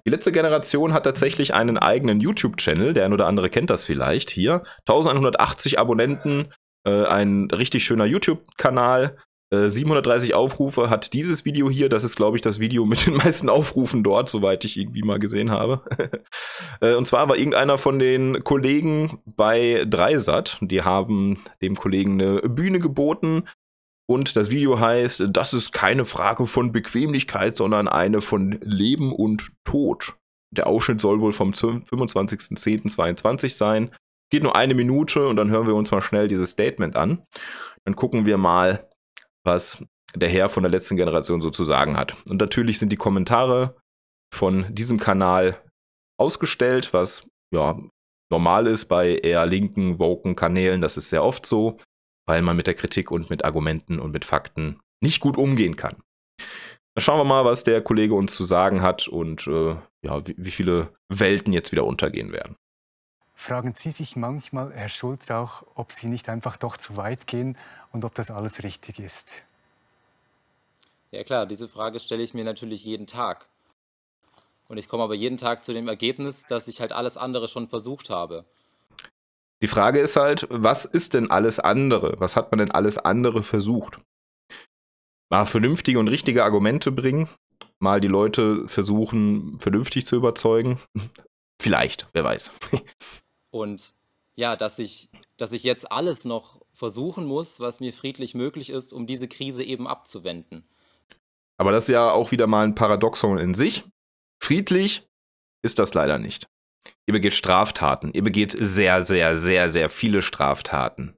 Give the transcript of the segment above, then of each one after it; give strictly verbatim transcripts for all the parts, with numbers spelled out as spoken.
Die letzte Generation hat tatsächlich einen eigenen YouTube-Channel, der ein oder andere kennt das vielleicht hier. elfhundertachtzig Abonnenten, äh, ein richtig schöner YouTube-Kanal, äh, siebenhundertdreißig Aufrufe hat dieses Video hier. Das ist, glaube ich, das Video mit den meisten Aufrufen dort, soweit ich irgendwie mal gesehen habe. äh, und zwar war irgendeiner von den Kollegen bei Dreisat. Die haben dem Kollegen eine Bühne geboten. Und das Video heißt, das ist keine Frage von Bequemlichkeit, sondern eine von Leben und Tod. Der Ausschnitt soll wohl vom fünfundzwanzigsten zehnten zweiundzwanzig sein. Geht nur eine Minute und dann hören wir uns mal schnell dieses Statement an. Dann gucken wir mal, was der Herr von der letzten Generation so zu sagen hat. Und natürlich sind die Kommentare von diesem Kanal ausgestellt, was ja normal ist bei eher linken, woken Kanälen. Das ist sehr oft so, weil man mit der Kritik und mit Argumenten und mit Fakten nicht gut umgehen kann. Dann schauen wir mal, was der Kollege uns zu sagen hat und äh, ja, wie, wie viele Welten jetzt wieder untergehen werden. Fragen Sie sich manchmal, Herr Schulz, auch, ob Sie nicht einfach doch zu weit gehen und ob das alles richtig ist? Ja klar, diese Frage stelle ich mir natürlich jeden Tag. Und ich komme aber jeden Tag zu dem Ergebnis, dass ich halt alles andere schon versucht habe. Die Frage ist halt, was ist denn alles andere? Was hat man denn alles andere versucht? Mal vernünftige und richtige Argumente bringen, mal die Leute versuchen, vernünftig zu überzeugen. Vielleicht, wer weiß. Und ja, dass ich, dass ich jetzt alles noch versuchen muss, was mir friedlich möglich ist, um diese Krise eben abzuwenden. Aber das ist ja auch wieder mal ein Paradoxon in sich. Friedlich ist das leider nicht. Ihr begeht Straftaten. Ihr begeht sehr, sehr, sehr, sehr viele Straftaten.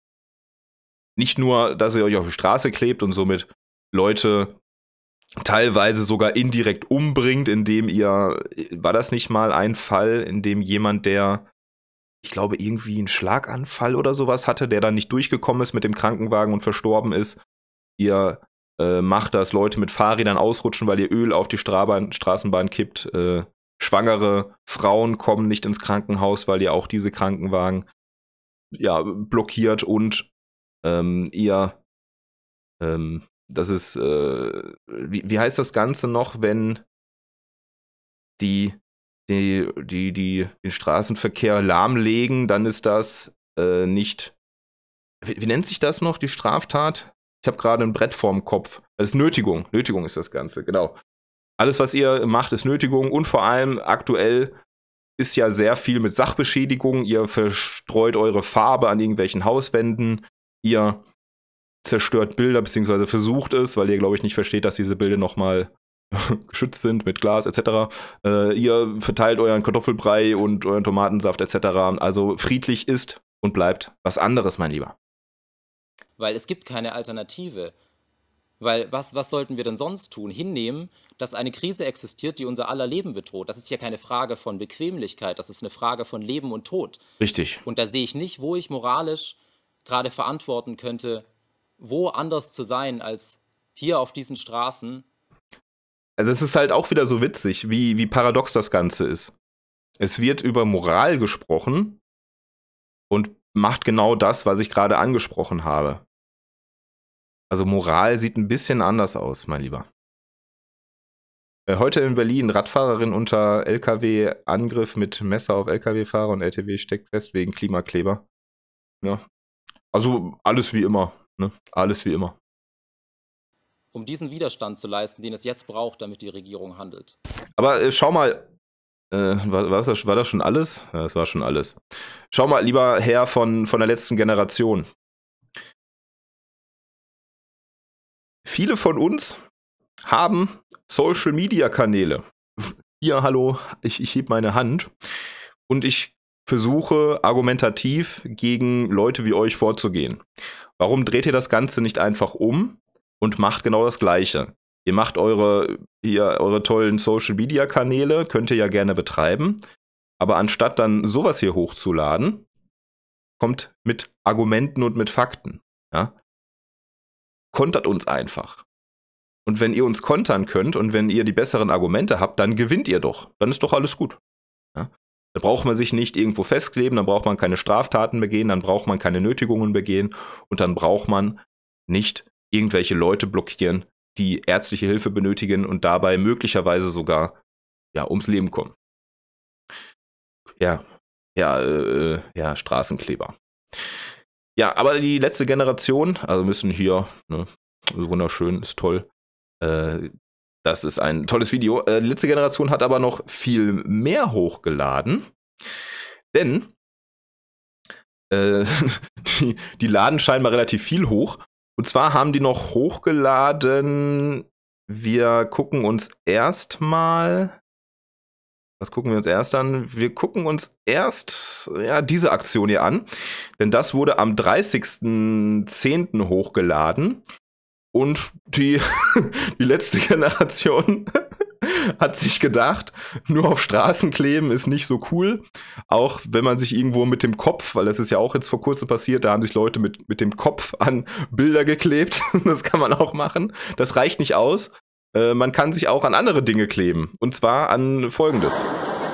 Nicht nur, dass ihr euch auf die Straße klebt und somit Leute teilweise sogar indirekt umbringt, indem ihr, war das nicht mal ein Fall, in dem jemand, der, ich glaube, irgendwie einen Schlaganfall oder sowas hatte, der dann nicht durchgekommen ist mit dem Krankenwagen und verstorben ist. Ihr äh, macht, dass Leute mit Fahrrädern ausrutschen, weil ihr Öl auf die Strabahn, Straßenbahn kippt. Äh, schwangere Frauen kommen nicht ins Krankenhaus, weil ihr auch diese Krankenwagen ja, blockiert und ähm, ihr ähm, das ist, äh, wie, wie heißt das Ganze noch, wenn die, die, die, die den Straßenverkehr lahmlegen, dann ist das äh, nicht, wie, wie nennt sich das noch, die Straftat? Ich habe gerade ein Brett vorm Kopf. Das ist Nötigung. Nötigung ist das Ganze, genau. Alles, was ihr macht, ist Nötigung und vor allem aktuell ist ja sehr viel mit Sachbeschädigung. Ihr verstreut eure Farbe an irgendwelchen Hauswänden. Ihr zerstört Bilder, beziehungsweise versucht es, weil ihr, glaube ich, nicht versteht, dass diese Bilder nochmal geschützt sind mit Glas et cetera. Äh, ihr verteilt euren Kartoffelbrei und euren Tomatensaft et cetera. Also friedlich ist und bleibt was anderes, mein Lieber. Weil es gibt keine Alternative. Weil was, was sollten wir denn sonst tun? Hinnehmen, dass eine Krise existiert, die unser aller Leben bedroht. Das ist ja keine Frage von Bequemlichkeit, das ist eine Frage von Leben und Tod. Richtig. Und da sehe ich nicht, wo ich moralisch gerade verantworten könnte, wo anders zu sein als hier auf diesen Straßen. Also es ist halt auch wieder so witzig, wie, wie paradox das Ganze ist. Es wird über Moral gesprochen und macht genau das, was ich gerade angesprochen habe. Also Moral sieht ein bisschen anders aus, mein Lieber. Äh, heute in Berlin, Radfahrerin unter L K W-Angriff mit Messer auf L K W-Fahrer und L T W steckt fest wegen Klimakleber. Ja. Also alles wie immer. Ne? Alles wie immer. Um diesen Widerstand zu leisten, den es jetzt braucht, damit die Regierung handelt. Aber äh, schau mal, äh, war, war, das, war das schon alles? Ja, das war schon alles. Schau mal, lieber Herr von, von der letzten Generation. Viele von uns haben Social-Media-Kanäle. Hier, hallo, ich, ich heb meine Hand. Und ich versuche argumentativ gegen Leute wie euch vorzugehen. Warum dreht ihr das Ganze nicht einfach um und macht genau das Gleiche? Ihr macht eure, hier, eure tollen Social-Media-Kanäle, könnt ihr ja gerne betreiben. Aber anstatt dann sowas hier hochzuladen, kommt mit Argumenten und mit Fakten. Ja? Kontert uns einfach. Und wenn ihr uns kontern könnt und wenn ihr die besseren Argumente habt, dann gewinnt ihr doch. Dann ist doch alles gut. Ja? Da braucht man sich nicht irgendwo festkleben, dann braucht man keine Straftaten begehen, dann braucht man keine Nötigungen begehen und dann braucht man nicht irgendwelche Leute blockieren, die ärztliche Hilfe benötigen und dabei möglicherweise sogar ja, ums Leben kommen. Ja, ja, äh, ja, Straßenkleber. Ja, aber die letzte Generation, also müssen hier, ne, wunderschön, ist toll. Äh, das ist ein tolles Video. Äh, die letzte Generation hat aber noch viel mehr hochgeladen, denn äh, die, die laden scheinbar relativ viel hoch. Und zwar haben die noch hochgeladen, wir gucken uns erstmal, was gucken wir uns erst an? Wir gucken uns erst ja, diese Aktion hier an, denn das wurde am dreißigsten zehnten hochgeladen und die, die letzte Generation hat sich gedacht, nur auf Straßen kleben ist nicht so cool. Auch wenn man sich irgendwo mit dem Kopf, weil das ist ja auch jetzt vor kurzem passiert, da haben sich Leute mit, mit dem Kopf an Bilder geklebt. Das kann man auch machen. Das reicht nicht aus. Äh, man kann sich auch an andere Dinge kleben. Und zwar an Folgendes.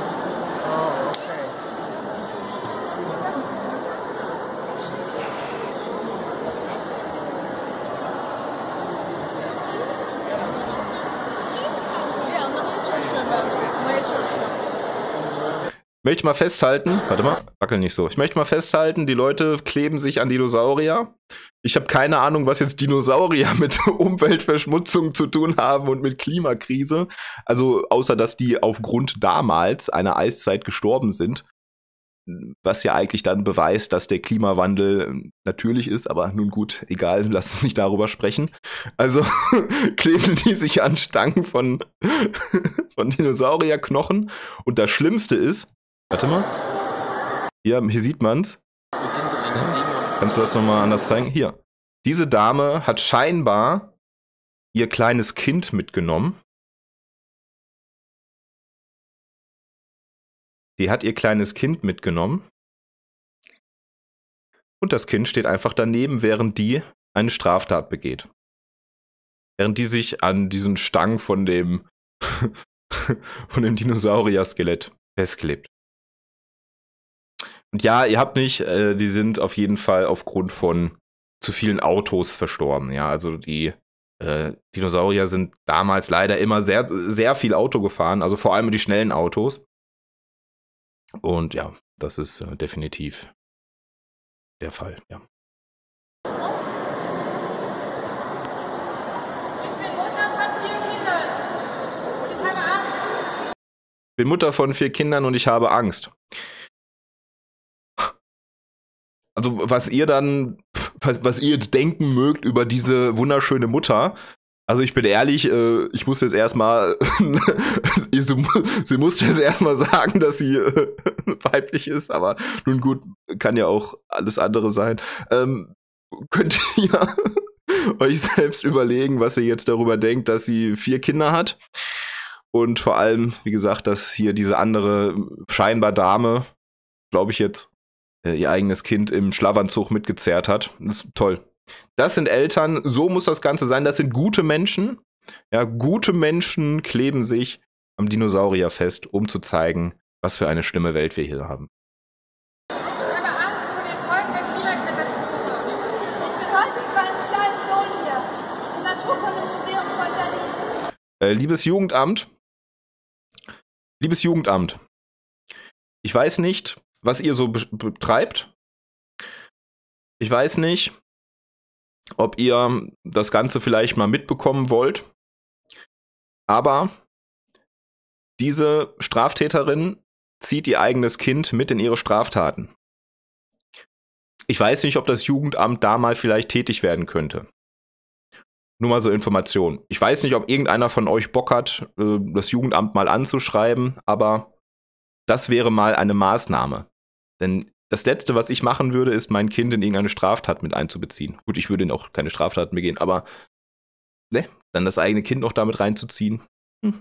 Ich möchte mal festhalten, warte mal, wackel nicht so. Ich möchte mal festhalten, die Leute kleben sich an Dinosaurier. Ich habe keine Ahnung, was jetzt Dinosaurier mit Umweltverschmutzung zu tun haben und mit Klimakrise. Also außer, dass die aufgrund damals einer Eiszeit gestorben sind. Was ja eigentlich dann beweist, dass der Klimawandel natürlich ist. Aber nun gut, egal, lasst uns nicht darüber sprechen. Also kleben die sich an Stangen von, von Dinosaurierknochen. Und das Schlimmste ist, warte mal. Hier, hier sieht man's. Kannst du das nochmal anders zeigen? Hier. Diese Dame hat scheinbar ihr kleines Kind mitgenommen. Die hat ihr kleines Kind mitgenommen. Und das Kind steht einfach daneben, während die eine Straftat begeht. Während die sich an diesen Stangen von dem von dem Dinosaurier-Skelett festklebt. Und ja, ihr habt nicht, äh, die sind auf jeden Fall aufgrund von zu vielen Autos verstorben. Ja, also die äh, Dinosaurier sind damals leider immer sehr, sehr viel Auto gefahren, also vor allem die schnellen Autos. Und ja, das ist äh, definitiv der Fall, ja. Ich bin Mutter von vier Kindern und ich habe Angst. Ich bin Mutter von vier Kindern und ich habe Angst. Also was ihr dann, was, was ihr jetzt denken mögt über diese wunderschöne Mutter, also ich bin ehrlich, äh, ich muss jetzt erstmal, sie, sie muss jetzt erstmal sagen, dass sie äh, weiblich ist, aber nun gut, kann ja auch alles andere sein. Ähm, könnt ihr euch selbst überlegen, was ihr jetzt darüber denkt, dass sie vier Kinder hat? Und vor allem, wie gesagt, dass hier diese andere scheinbar Dame, glaube ich jetzt, ihr eigenes Kind im Schlafanzug mitgezerrt hat. Das ist toll. Das sind Eltern, so muss das Ganze sein. Das sind gute Menschen. Ja, gute Menschen kleben sich am Dinosaurier fest, um zu zeigen, was für eine schlimme Welt wir hier haben. Ich habe Angst vor den Folgen der Klimakatastrophe. Ich bin heute für einen kleinen Sohn hier. Die Naturkunde stirbt von der Liebe. Äh, liebes Jugendamt, liebes Jugendamt, ich weiß nicht, was ihr so betreibt. Ich weiß nicht, ob ihr das Ganze vielleicht mal mitbekommen wollt. Aber diese Straftäterin zieht ihr eigenes Kind mit in ihre Straftaten. Ich weiß nicht, ob das Jugendamt da mal vielleicht tätig werden könnte. Nur mal so Informationen. Ich weiß nicht, ob irgendeiner von euch Bock hat, das Jugendamt mal anzuschreiben, aber das wäre mal eine Maßnahme. Denn das Letzte, was ich machen würde, ist, mein Kind in irgendeine Straftat mit einzubeziehen. Gut, ich würde auch keine Straftaten begehen, aber ne, dann das eigene Kind noch damit reinzuziehen. Hm.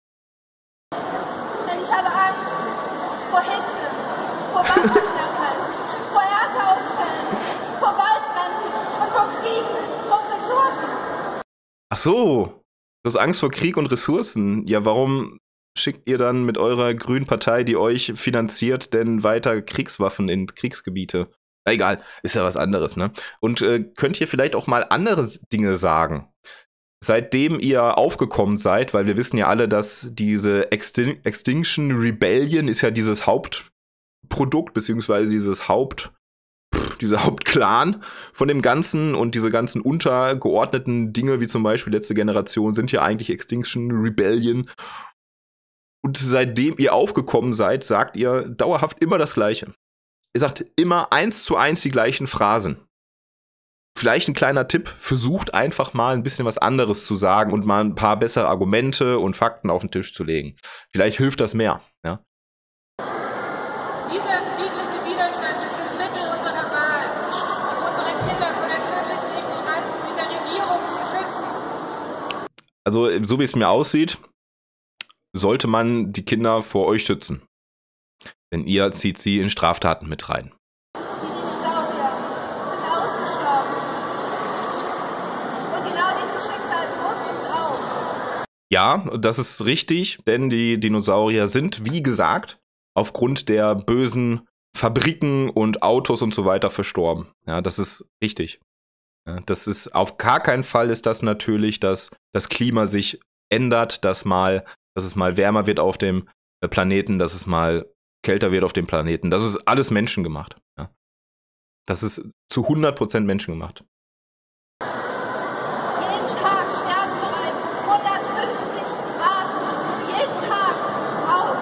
Denn ich habe Angst vor Hitze, vor Wasserknappheit, vor Ernteausfällen, vor Waldbränden und vor Krieg und Ressourcen. Ach so, du hast Angst vor Krieg und Ressourcen. Ja, warum schickt ihr dann mit eurer grünen Partei, die euch finanziert, denn weiter Kriegswaffen in Kriegsgebiete? Na egal, ist ja was anderes, ne? Und äh, könnt ihr vielleicht auch mal andere Dinge sagen? seitdem ihr aufgekommen seid, weil wir wissen ja alle, dass diese Extin Extinction Rebellion ist ja dieses Hauptprodukt, beziehungsweise dieses Haupt, pff, dieser Hauptclan von dem Ganzen, und diese ganzen untergeordneten Dinge, wie zum Beispiel letzte Generation, sind ja eigentlich Extinction Rebellion. Und seitdem ihr aufgekommen seid, sagt ihr dauerhaft immer das Gleiche. Ihr sagt immer eins zu eins die gleichen Phrasen. Vielleicht ein kleiner Tipp, versucht einfach mal ein bisschen was anderes zu sagen und mal ein paar bessere Argumente und Fakten auf den Tisch zu legen. Vielleicht hilft das mehr. Ja? Dieser friedliche Widerstand ist das Mittel unserer Wahl, um unsere Kinder vor der tödlichen Ignoranz dieser Regierung zu schützen. Also, so wie es mir aussieht, sollte man die Kinder vor euch schützen. Denn ihr zieht sie in Straftaten mit rein. Die Dinosaurier sind ausgestorben. Und genau dieses Schicksal droht uns auch. Ja, das ist richtig, denn die Dinosaurier sind, wie gesagt, aufgrund der bösen Fabriken und Autos und so weiter verstorben. Ja, das ist richtig. Ja, das ist auf gar keinen Fall ist das natürlich, dass das Klima sich ändert, dass mal, dass es mal wärmer wird auf dem Planeten, dass es mal kälter wird auf dem Planeten. Das ist alles menschengemacht. Ja. Das ist zu hundert Prozent menschengemacht. Jeden Tag sterben bereits hundertfünfzig Arten. Jeden Tag aus.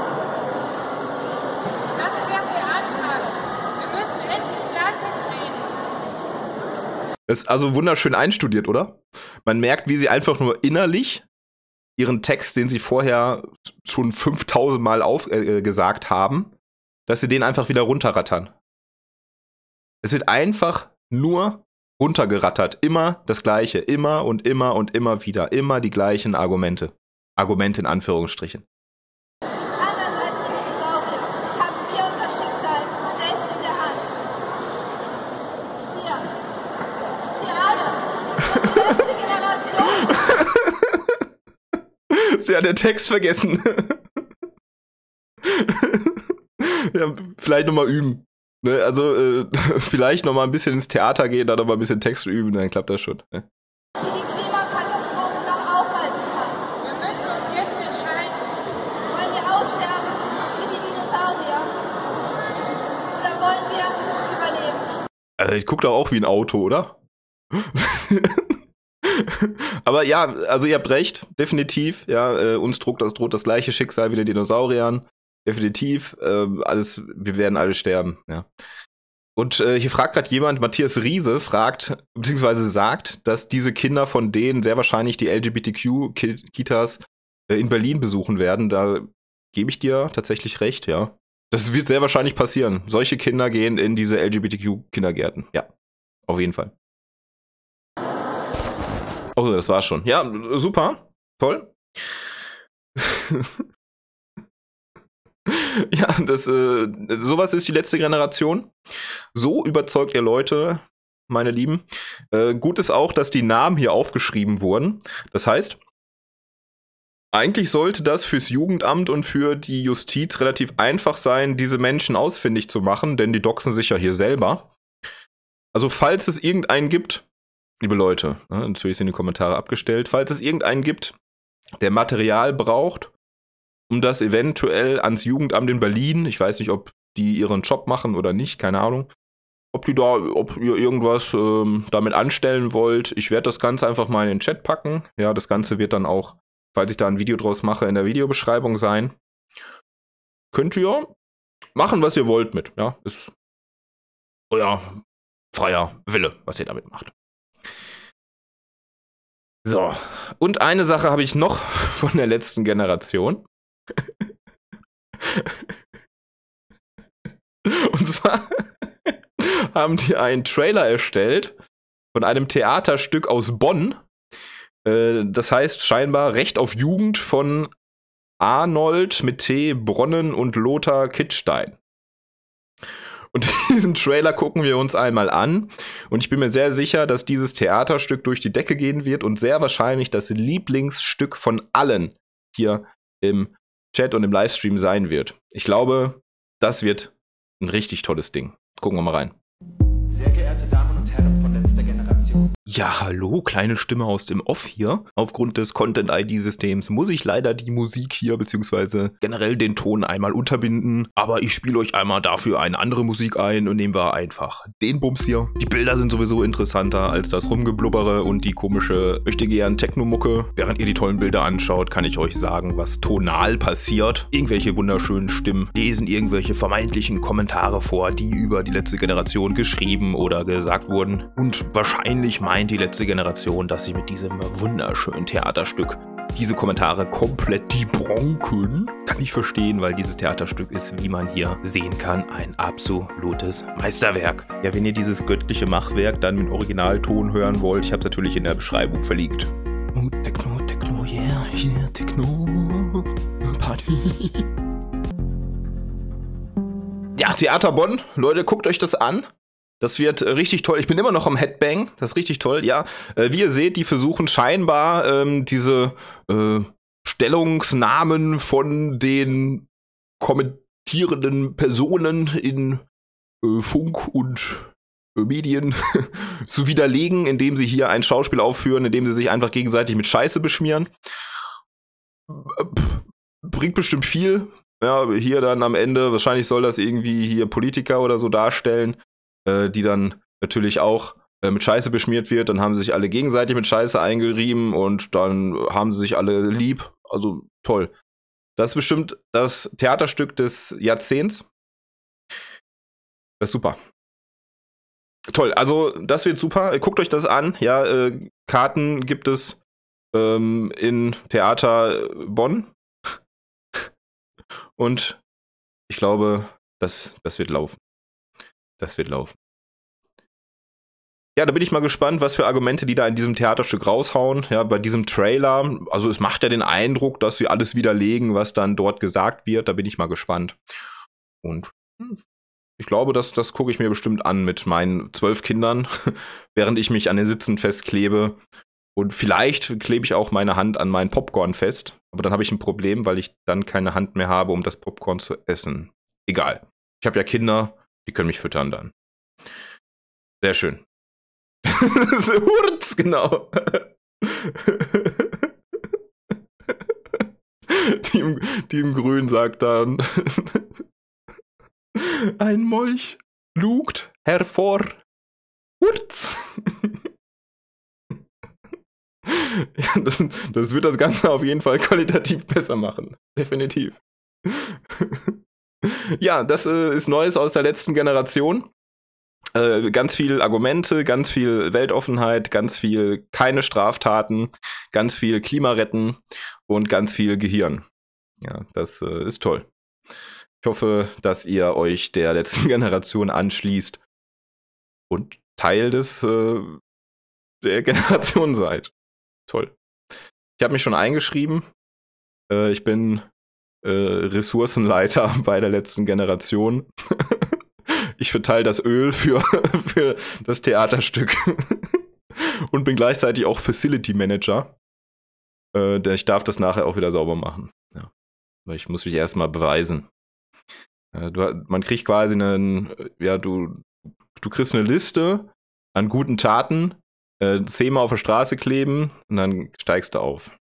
Das ist erst der Anfang. Wir müssen endlich Klartext reden. Das ist also wunderschön einstudiert, oder? Man merkt, wie sie einfach nur innerlich ihren Text, den sie vorher schon fünftausend Mal auf, äh, gesagt haben, dass sie den einfach wieder runterrattern. Es wird einfach nur runtergerattert. Immer das Gleiche. Immer und immer und immer wieder. Immer die gleichen Argumente. Argumente in Anführungsstrichen. Anders als die Dinosaurier haben wir unser Schicksal selbst in der Hand. Wir. Wir alle. Die letzte Generation. Sie hat den Text vergessen. Ja, vielleicht nochmal üben. Ne? Also äh, vielleicht nochmal ein bisschen ins Theater gehen, dann nochmal ein bisschen Text üben, dann klappt das schon. Ne? Die die Klimakatastrophe noch aufhalten kann. Wir müssen uns jetzt entscheiden. Wollen wir aussterben wie die Dinosaurier? Oder wollen wir überleben? Also ich gucke doch auch wie ein Auto, oder? Aber ja, also ihr habt recht, definitiv. Ja, äh, uns droht das, droht das gleiche Schicksal wie den Dinosauriern. Definitiv. Äh, alles, wir werden alle sterben. Ja. Und äh, hier fragt gerade jemand, Matthias Riese fragt, beziehungsweise sagt, dass diese Kinder von denen sehr wahrscheinlich die L G B T Q-Kitas äh, in Berlin besuchen werden. Da gebe ich dir tatsächlich recht, ja. Das wird sehr wahrscheinlich passieren. Solche Kinder gehen in diese L G B T Q-Kindergärten. Ja, auf jeden Fall. Oh, das war's schon. Ja, super. Toll. Ja, das, äh, sowas ist die letzte Generation. So überzeugt ihr Leute, meine Lieben. Äh, gut ist auch, dass die Namen hier aufgeschrieben wurden. Das heißt, eigentlich sollte das fürs Jugendamt und für die Justiz relativ einfach sein, diese Menschen ausfindig zu machen, denn die doxen sich ja hier selber. Also falls es irgendeinen gibt, liebe Leute, ne, natürlich sind die Kommentare abgestellt, falls es irgendeinen gibt, der Material braucht, um das eventuell ans Jugendamt in Berlin, ich weiß nicht, ob die ihren Job machen oder nicht, keine Ahnung, ob die da, ob ihr irgendwas ähm, damit anstellen wollt. Ich werde das Ganze einfach mal in den Chat packen. Ja, das Ganze wird dann auch, falls ich da ein Video draus mache, in der Videobeschreibung sein. Könnt ihr machen, was ihr wollt mit. Ja, ist euer freier Wille, was ihr damit macht. So, und eine Sache habe ich noch von der letzten Generation. Und zwar haben die einen Trailer erstellt von einem Theaterstück aus Bonn. Äh, das heißt scheinbar Recht auf Jugend von Arnold mit T. Bronnen und Lothar Kittstein. Und diesen Trailer gucken wir uns einmal an. Und ich bin mir sehr sicher, dass dieses Theaterstück durch die Decke gehen wird und sehr wahrscheinlich das Lieblingsstück von allen hier im Chat und im Livestream sein wird. Ich glaube, das wird ein richtig tolles Ding. Gucken wir mal rein. Sehr geehrte Damen und Herren von letzter Generation. Ja, hallo, kleine Stimme aus dem Off hier. Aufgrund des Content-I D-Systems muss ich leider die Musik hier beziehungsweise generell den Ton einmal unterbinden. Aber ich spiele euch einmal dafür eine andere Musik ein und nehmen wir einfach den Bums hier. Die Bilder sind sowieso interessanter als das Rumgeblubbere und die komische, möchte gern Techno-Mucke. Während ihr die tollen Bilder anschaut, kann ich euch sagen, was tonal passiert. Irgendwelche wunderschönen Stimmen lesen irgendwelche vermeintlichen Kommentare vor, die über die letzte Generation geschrieben oder gesagt wurden. Und wahrscheinlich meint die letzte Generation, dass sie mit diesem wunderschönen Theaterstück diese Kommentare komplett debunken. Kann ich verstehen, weil dieses Theaterstück ist, wie man hier sehen kann, ein absolutes Meisterwerk. Ja, wenn ihr dieses göttliche Machwerk dann mit Originalton hören wollt, ich habe es natürlich in der Beschreibung verlinkt. Oh, Techno, Techno, yeah, hier, Techno, Party. Ja, Theater Bonn, Leute, guckt euch das an. Das wird äh, richtig toll. Ich bin immer noch am Headbang. Das ist richtig toll, ja. Äh, wie ihr seht, die versuchen scheinbar ähm, diese äh, Stellungsnahmen von den kommentierenden Personen in äh, Funk und äh, Medien zu widerlegen, indem sie hier ein Schauspiel aufführen, indem sie sich einfach gegenseitig mit Scheiße beschmieren. Bringt bestimmt viel. Ja, hier dann am Ende, wahrscheinlich soll das irgendwie hier Politiker oder so darstellen, die dann natürlich auch äh, mit Scheiße beschmiert wird. Dann haben sie sich alle gegenseitig mit Scheiße eingerieben und dann haben sie sich alle lieb. Also toll. Das ist bestimmt das Theaterstück des Jahrzehnts. Das ist super. Toll, also das wird super. Guckt euch das an. Ja, äh, Karten gibt es ähm, in Theater Bonn. Und ich glaube, das, das wird laufen. Das wird laufen. Ja, da bin ich mal gespannt, was für Argumente die da in diesem Theaterstück raushauen. Ja, bei diesem Trailer, also es macht ja den Eindruck, dass sie alles widerlegen, was dann dort gesagt wird. Da bin ich mal gespannt. Und hm, ich glaube, das, das gucke ich mir bestimmt an mit meinen zwölf Kindern, während ich mich an den Sitzen festklebe. Und vielleicht klebe ich auch meine Hand an meinen Popcorn fest. Aber dann habe ich ein Problem, weil ich dann keine Hand mehr habe, um das Popcorn zu essen. Egal. Ich habe ja Kinder. Die können mich füttern dann. Sehr schön. Hurz, genau. Die im, die im Grün sagt dann: Ein Molch lugt hervor. Hurz. Ja, das, das wird das Ganze auf jeden Fall qualitativ besser machen. Definitiv. Ja, das äh, ist Neues aus der letzten Generation. Äh, ganz viel Argumente, ganz viel Weltoffenheit, ganz viel keine Straftaten, ganz viel Klimaretten und ganz viel Gehirn. Ja, das äh, ist toll. Ich hoffe, dass ihr euch der letzten Generation anschließt und Teil des äh, der Generation seid. Toll. Ich habe mich schon eingeschrieben. Äh, ich bin äh, Ressourcenleiter bei der letzten Generation. Ich verteile das Öl für, für das Theaterstück. Und bin gleichzeitig auch Facility Manager. Äh, ich darf das nachher auch wieder sauber machen. Ja. Weil ich muss mich erstmal beweisen. Äh, du, man kriegt quasi einen, ja, du, du kriegst eine Liste an guten Taten, äh, zehnmal auf der Straße kleben und dann steigst du auf.